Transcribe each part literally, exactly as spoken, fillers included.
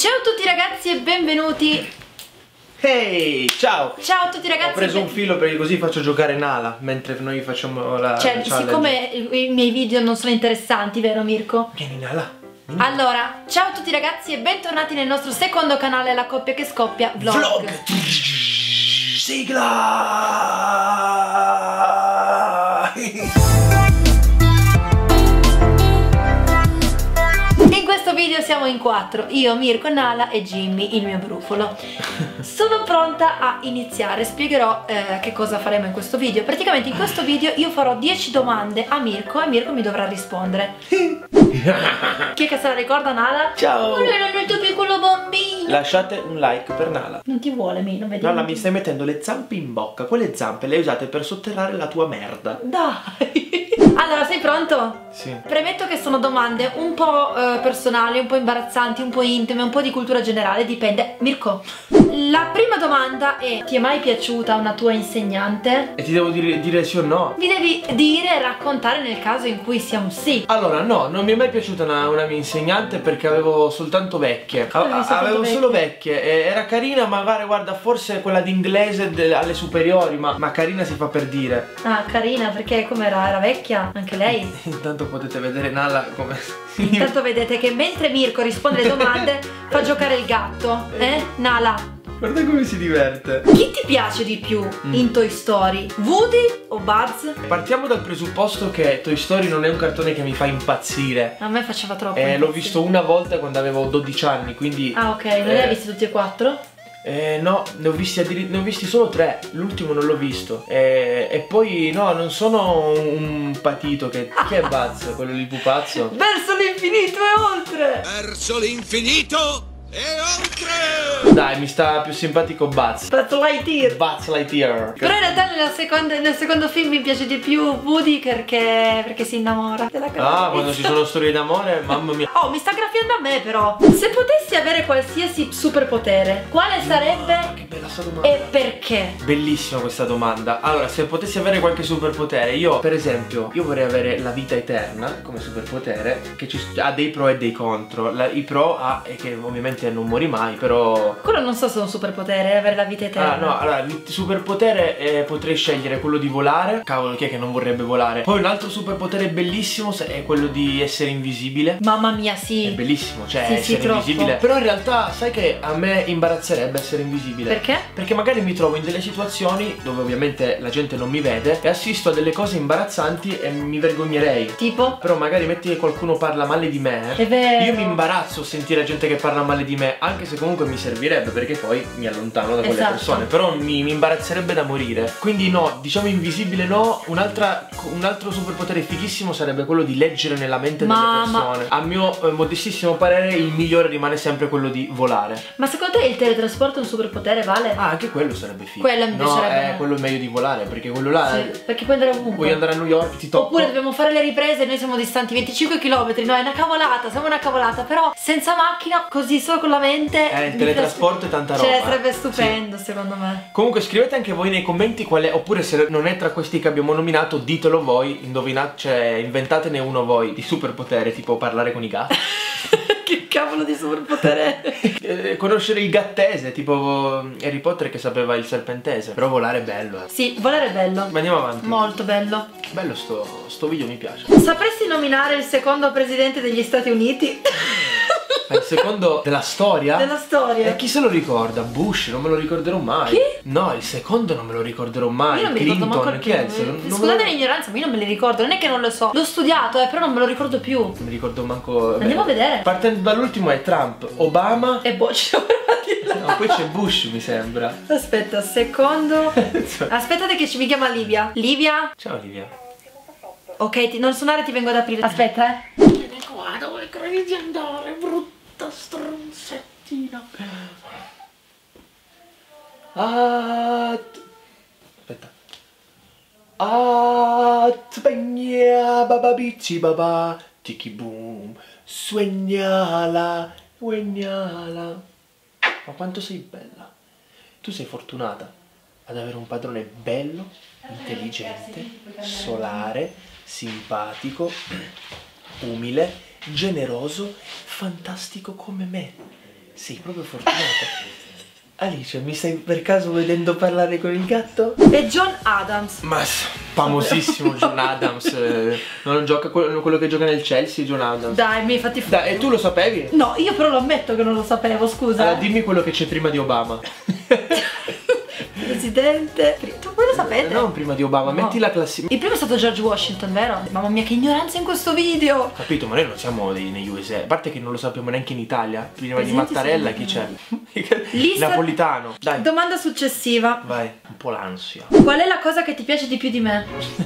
Ciao a tutti ragazzi e benvenuti. Ehi, hey, ciao! Ciao a tutti ragazzi. Ho preso un filo perché così faccio giocare Nala mentre noi facciamo la Cioè, challenge. siccome i miei video non sono interessanti, vero Mirko? Vieni Nala. Vieni. Allora, ciao a tutti ragazzi e bentornati nel nostro secondo canale, La Coppia che Scoppia Vlog. Vlog. Sigla! In questo video siamo in quattro, io, Mirko, Nala e Jimmy, il mio brufolo. Sono pronta a iniziare, spiegherò eh, che cosa faremo in questo video. Praticamente in questo video io farò dieci domande a Mirko e Mirko mi dovrà rispondere. Chi è che se la ricorda, Nala? Ciao! Oh, il tuo piccolo bambino! Lasciate un like per Nala. Non ti vuole, mi, non vedi? Nala, mi stai mettendo le zampe in bocca. Quelle zampe le hai usate per sotterrare la tua merda. Dai! Allora, sei pronto? Sì. Premetto che sono domande un po' eh, personali, un po' imbarazzanti, un po' intime, un po' di cultura generale, dipende. Mirko, la prima domanda è: ti è mai piaciuta una tua insegnante? E ti devo dire, dire sì o no? Mi devi dire e raccontare nel caso in cui sia un sì. Allora, no, non mi è mai piaciuta una, una mia insegnante perché avevo soltanto vecchie. A- Avevi soltanto avevo vecchie. solo vecchie. E era carina, magari, guarda, forse quella d'inglese de- alle superiori, ma, ma carina si fa per dire. Ah, carina, perché com'era? Era vecchia? Anche lei? Intanto potete vedere Nala come... Intanto vedete che mentre Mirko risponde alle domande fa giocare il gatto. Eh? Nala? Guarda come si diverte. Chi ti piace di più Mm. in Toy Story? Woody o Buzz? Partiamo dal presupposto che Toy Story non è un cartone che mi fa impazzire. A me faceva troppo. Eh, l'ho impazzire. visto una volta quando avevo dodici anni, quindi... Ah, ok, non li eh, hai visti tutti e quattro? Eh, no, ne ho visti, addiri- ne ho visti solo tre. L'ultimo non l'ho visto. Eh, e poi, no, non sono un patito che... Chi è Buzz? Quello lì pupazzo? Verso l'infinito e oltre! Verso l'infinito e oltre! Dai, mi sta più simpatico Buzz. Buzz Lightyear! Buzz Lightyear. Però in realtà nella seconda- nel secondo film mi piace di più Woody perché, perché si innamora della Ah, cagnolizza. quando ci sono storie d'amore, mamma mia. Oh, mi sta graffiando a me però. Se potessi avere qualsiasi superpotere, quale sarebbe Che bella sta domanda. e perché? Bellissima questa domanda. Allora, se potessi avere qualche superpotere, io per esempio, io vorrei avere la vita eterna come superpotere, che ci, ha dei pro e dei contro. La, I pro ha è che ovviamente non muori mai, però... Quello non so se è un superpotere, avere la vita eterna. Ah no, allora, il superpotere eh, potrei scegliere quello di volare. Cavolo, chi è che non vorrebbe volare? Poi un altro superpotere bellissimo se- è quello di essere invisibile. Mamma mia, sì. È bellissimo, cioè Sì, sì, essere troppo. invisibile. Però in realtà sai che a me imbarazzerebbe essere invisibile. Perché? Perché magari mi trovo in delle situazioni dove ovviamente la gente non mi vede e assisto a delle cose imbarazzanti e mi vergognerei. Tipo? Però magari metti che qualcuno parla male di me. È vero. Io mi imbarazzo a sentire gente che parla male di me, anche se comunque mi servirebbe perché poi mi allontano da quelle Esatto. persone. Però mi, mi imbarazzerebbe da morire. Quindi no, diciamo invisibile no. Un'altra, un altro superpotere fighissimo sarebbe quello di leggere nella mente Mamma. delle persone. A mio eh, modestissimo parere il migliore rimane sempre quello di volare. Ma secondo te il teletrasporto è un superpotere, Vale? Ah, anche quello sarebbe figo. Quello mi no, piacerebbe a è me. quello meglio di volare, perché quello là Sì, perché puoi andare ovunque. puoi andare a New York, ti tocco. Oppure dobbiamo fare le riprese e noi siamo distanti venticinque chilometri. No, è una cavolata, siamo una cavolata. Però senza macchina, così solo con la mente. Eh, il mi teletrasporto è tanta roba. Cioè, sarebbe stupendo, secondo me. Comunque scrivete anche voi nei commenti qual è, oppure se non è tra questi che abbiamo nominato, ditelo voi, indovinate, cioè inventatene uno voi di superpotere, tipo parlare con i gatti. Che cavolo di superpotere è? Eh, conoscere il gattese, tipo Harry Potter che sapeva il serpentese. Però volare è bello, eh. Sì, volare è bello. Ma andiamo avanti. Molto bello. Bello sto, sto video, mi piace. Sapresti nominare il secondo presidente degli Stati Uniti? È il secondo della storia? Della storia. E chi se lo ricorda? Bush, non me lo ricorderò mai. Chi? No, il secondo non me lo ricorderò mai. Io non mi ricordo Clinton, manco il chi è il primo. secondo? Non Scusate me lo- l'ignoranza, ma io non me li ricordo. Non è che non lo so. L'ho studiato, eh, però non me lo ricordo più. Non mi ricordo manco. Andiamo a vedere. Partendo dall'ultimo è Trump, Obama. E boh, ci siamo arrivati là. No, poi c'è Bush, mi sembra. Aspetta, secondo. Aspettate che ci mi chiama Livia. Livia? Ciao Olivia. Ok, ti- non suonare, ti vengo ad aprire. Aspetta, eh. Vieni qua, dove credi di andare, brutta stronzettina. Ah, aspetta. Ah, spegna baba bici baba, tiki boom, suegnala, suegnala. Ma quanto sei bella. Tu sei fortunata ad avere un padrone bello, intelligente, solare, simpatico, umile, generoso, fantastico come me. Sei proprio fortunata. Alice, mi stai per caso vedendo parlare con il gatto? E John Adams. Ma famosissimo John Adams. eh, Non gioca quello, quello che gioca nel Chelsea, John Adams. Dai, mi hai fatti fuori. Dai, e tu lo sapevi? No, io però lo ammetto che non lo sapevo, scusa. Allora, dimmi quello che c'è prima di Obama. Presidente. Tu voi lo sapete? Non prima di Obama, No. metti la classifica. Il primo è stato George Washington, vero? Mamma mia, che ignoranza in questo video. Capito, ma noi non siamo dei, negli U S A. A parte che non lo sappiamo neanche in Italia. Prima di Presidenti Mattarella chi sono- c'è? Lista- Napolitano. Dai, Domanda successiva. vai. Un po' l'ansia. Qual è la cosa che ti piace di più di me?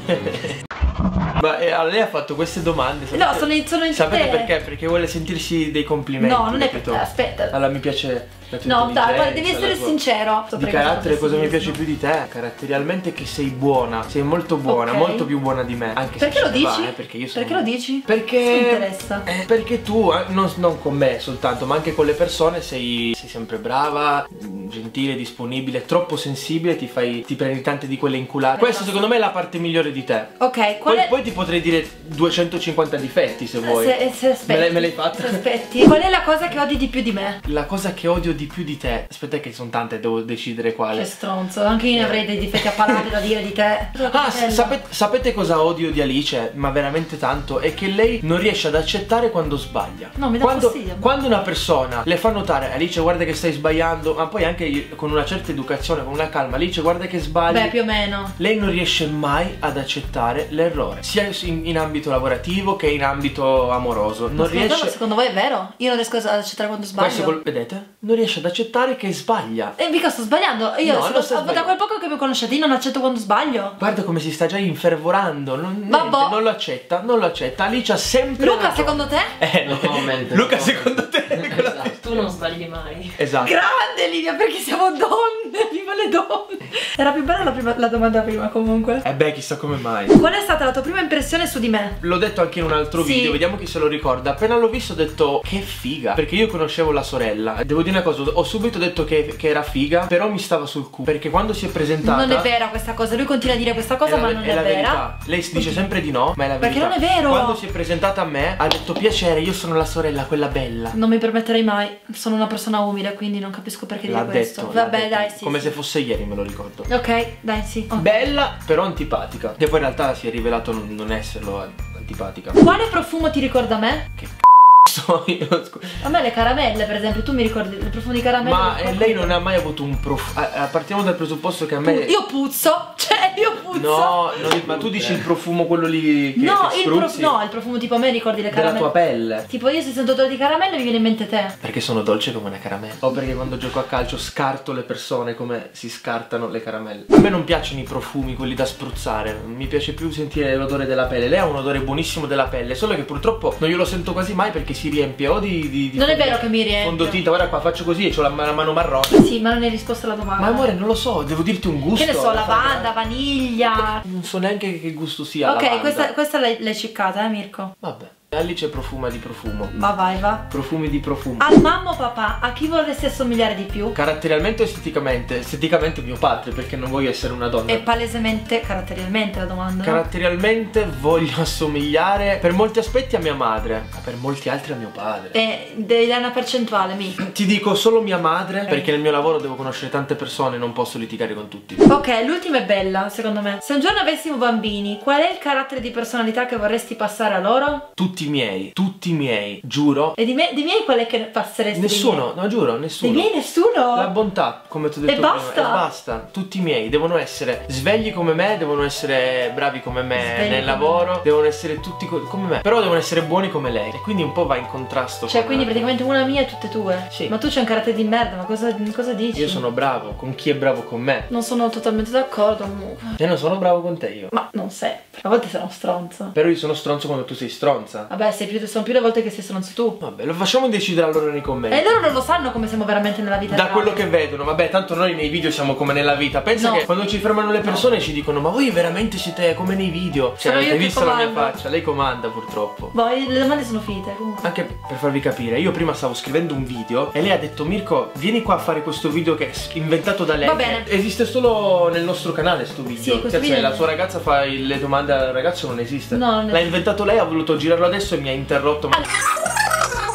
Ma eh, lei ha fatto queste domande. No, sono in, sono in Sapete te. perché? Perché vuole sentirsi dei complimenti. No, non è capito? per te, aspetta. Allora mi piace la tua No, dai, guarda, intelligenza, devi essere la tua- sincero. Di carattere cosa mi piace più di te? Caratterialmente che sei buona, sei molto buona, Ok. molto più buona di me. Anche Perché se lo se ne va, dici? eh, perché io sono... Perché lo dici? Perché... Mi interessa. Eh, perché tu, eh, non, non con me soltanto, ma anche con le persone sei, sei sempre brava, mh, gentile, disponibile, troppo sensibile, ti fai, ti prendi tante di quelle inculate. Questa secondo me è la parte migliore di te. Ok, qual Poi, è... poi ti potrei dire duecentocinquanta difetti se vuoi. Se, se aspetti, me l'hai- me l'hai fatta? se aspetti. Qual è la cosa che odi di più di me? La cosa che odio di più di te, aspetta che sono tante, devo decidere quale. Che stronzo, anche io ne avrei dei difetti a parate da dire di te. Ah, s- sapete, sapete cosa odio di Alice? Ma veramente tanto? È che lei non riesce ad accettare quando sbaglia. No, mi dà quando, fastidio. quando una persona le fa notare, Alice guarda che stai sbagliando, ma poi anche io- con una certa educazione, con una calma, Alice guarda che sbagli. Beh, più o meno. Lei non riesce mai ad accettare l'errore, sia in, in ambito lavorativo che in ambito amoroso. Ma Non secondo, riesce. ma secondo voi è vero? Io non riesco ad accettare quando Questo sbaglio. col- vedete? Non riesce ad accettare che sbaglia. E mica sto sbagliando. Io No, se- non stai da sbagliando. quel poco che mi conoscete io non accetto quando sbaglio. Guarda come si sta già infervorando. Non, Vabbè. niente, non lo accetta, non lo accetta. Alice ha sempre. Luca, ragione. secondo te? Eh, No comment, Luca, no secondo te? Esatto, tu non sbagli mai. Esatto. Grande Livia, perché siamo donne, viva le donne. Era più bella la, prima- la domanda prima comunque. Eh beh, chissà come mai. Qual è stata la tua prima impressione su di me? L'ho detto anche in un altro Sì. video, vediamo chi se lo ricorda. Appena l'ho visto ho detto che figa. Perché io conoscevo la sorella. Devo dire una cosa, ho subito detto che, che era figa, però mi stava sul culo. Perché quando si è presentata. Non è vera questa cosa, lui continua a dire questa cosa È la, ma non è, è la vera. verità. Lei si dice sempre di no, ma è la Perché verità. non è vero. Quando si è presentata a me ha detto piacere, io sono la sorella, quella bella. Non mi permetterei mai, sono una persona umile, quindi non capisco perché L'ha dire questo. detto, l'ha Vabbè, detto. dai, sì. Come sì. se fosse ieri, me lo ricordo. Ok, dai, sì. Ok. Bella, però antipatica. Che poi in realtà si è rivelato non, non esserlo eh, antipatica. Quale profumo ti ricorda me? Che c***o io, scu- A me le caramelle, per esempio, tu mi ricordi il profumo di caramelle? Ma del eh, lei non ha mai avuto un profumo. Partiamo dal presupposto che a me. Pu- Io puzzo, cioè io puzzo. No, non- ma tu dici il profumo quello lì che, no, che il prof- spruzzi no, il profumo tipo a me ricordi le della caramelle. tua pelle. Tipo io se sento odore di caramelle mi viene in mente te. Perché sono dolce come una caramella. O perché quando gioco a calcio scarto le persone come si scartano le caramelle. A me non piacciono i profumi, quelli da spruzzare. Mi piace più sentire l'odore della pelle. Lei ha un odore buonissimo della pelle, solo che purtroppo non glielo sento quasi mai perché si riempie o di, di, di Non è fondo- vero che mi riempio. fondotinta. Guarda qua, faccio così e ho la, la mano marrone. Sì, ma non hai risposto alla domanda. Ma amore, non lo so, devo dirti un gusto. Che ne so, alla lavanda, fine. vaniglia. Non so neanche che gusto sia. Ok, lavanda. questa, questa l'hai l'hai ciccata, eh Mirko? Vabbè. Alice profuma di profumo. Ma vai, va. Profumi di profumo. Al mamma o papà, a chi vorresti assomigliare di più? Caratterialmente o esteticamente? Esteticamente mio padre, perché non voglio essere una donna. E palesemente, caratterialmente la domanda. no? Caratterialmente voglio assomigliare per molti aspetti a mia madre, ma per molti altri a mio padre. E devi dare una percentuale, mi. Ti dico solo mia madre, perché nel mio lavoro devo conoscere tante persone e non posso litigare con tutti. Ok, l'ultima è bella, secondo me. Se un giorno avessimo bambini, qual è il carattere di personalità che vorresti passare a loro? Tutti miei, tutti miei, giuro. E di, me, di miei qual è che passeresti? Nessuno, Di no giuro, miei, nessuno. di miei nessuno? La bontà, come ti ho detto E prima, basta? e basta. Tutti miei devono essere svegli come me, devono essere bravi come me Svegli nel come lavoro, devono essere tutti co- come me, però devono essere buoni come lei. E quindi un po' va in contrasto. Cioè, con- quindi praticamente una mia e tutte tue? Sì. Ma tu c'hai un carattere di merda, ma cosa, cosa dici? Io sono bravo con chi è bravo con me. Non sono totalmente d'accordo comunque. E non sono bravo con te io. Ma non sempre. A volte sei uno stronzo. Però io sono stronzo quando tu sei stronza. Vabbè, sei più, sono più le volte che sei stronzo tu. Vabbè, lo facciamo decidere allora nei commenti. E loro non lo sanno come siamo veramente nella vita Da reale. quello che vedono, vabbè, tanto noi nei video siamo come nella vita. Pensa No. che quando ci fermano le persone ci dicono: ma voi veramente siete come nei video? Cioè, Sono io avete che visto la mia comando. faccia? Lei comanda purtroppo. Boh, le domande sono finite comunque. Anche per farvi capire, io prima stavo scrivendo un video e lei ha detto: Mirko, vieni qua a fare questo video che è inventato da lei. Va bene. Esiste solo nel nostro canale sto video. Sì, questo Cioè, video- la sua ragazza fa il- le domande al ragazzo, non esiste. No, non L'ha esiste. inventato lei, ha voluto girarlo adesso e mi ha interrotto. Ma... Poi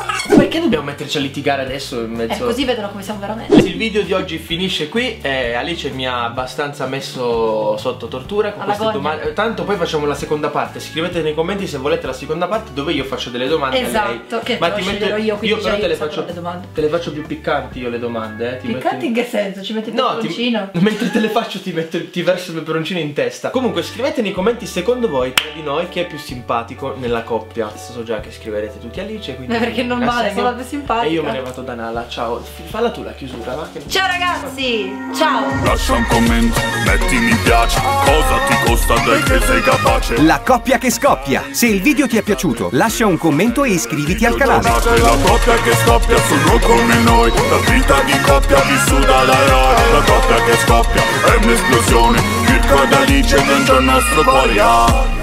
Perché dobbiamo metterci a litigare adesso in mezzo? Eh, così vedono come siamo veramente. Il video di oggi finisce qui. eh, Alice mi ha abbastanza messo sotto tortura con Alla queste gogna. domande. Tanto poi facciamo la seconda parte. Scrivete nei commenti se volete la seconda parte dove io faccio delle domande a lei. Esatto, che Ma te lo ti metto- sceglierò io, quindi io però già te le iniziato faccio, con le domande. te le faccio più piccanti io le domande. eh. Ti Piccanti metto- in che senso? Ci metti il No, ti, peperoncino? mentre te le faccio ti, metto, ti verso il peperoncino in testa. Comunque scrivete nei commenti secondo voi tra di noi chi è più simpatico nella coppia. Adesso so già che scriverete tutti Alice, quindi Beh, perché non male, rassegno. sono la più simpatica. E io me ne vado da Nala, ciao. F- Falla tu la chiusura, va? Che... Ciao ragazzi, ciao. Lascia un commento, metti mi piace. Cosa ti costa dai che sei capace? La coppia che scoppia. Se il video ti è piaciuto, lascia un commento e iscriviti al canale. La coppia che scoppia sono come noi. La vita di coppia vissuta da eroi. La coppia che scoppia è un'esplosione. Mirko ed Alice dentro il nostro cuore.